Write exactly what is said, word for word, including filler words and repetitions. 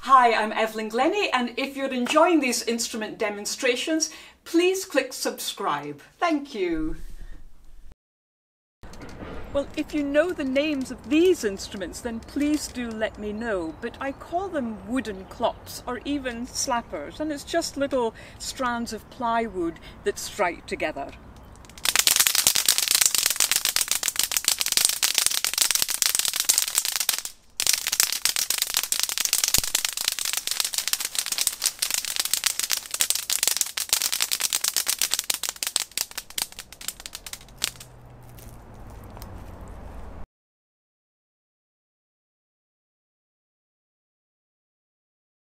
Hi, I'm Evelyn Glennie, and if you're enjoying these instrument demonstrations, please click subscribe. Thank you. Well, if you know the names of these instruments, then please do let me know. But I call them wooden clops or even slappers, and it's just little strands of plywood that strike together.